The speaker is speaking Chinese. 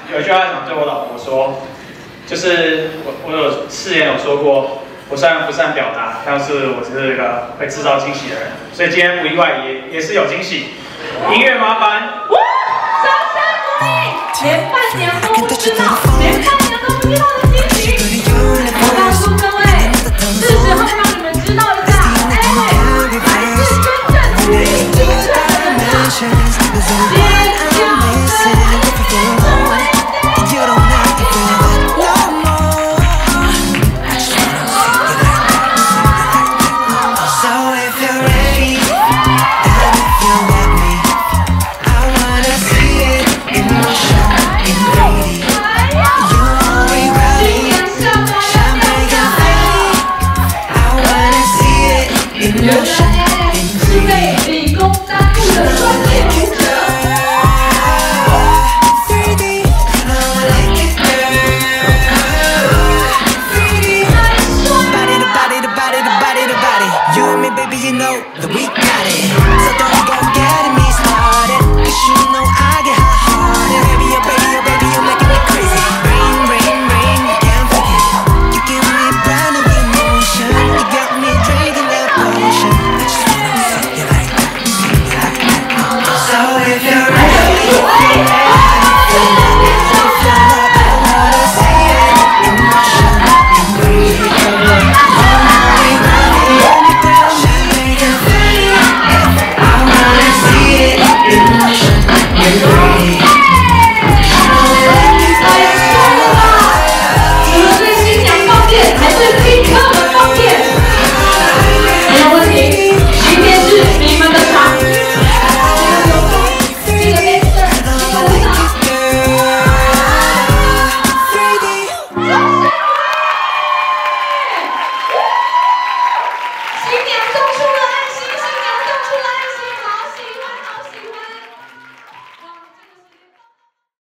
有一句话想对我老婆说，就是我有誓言有说过，我虽然不善表达，但是我是一个会制造惊喜的人，所以今天不意外也是有惊喜。音乐麻烦， 掌声鼓励，连半年都不知道，连半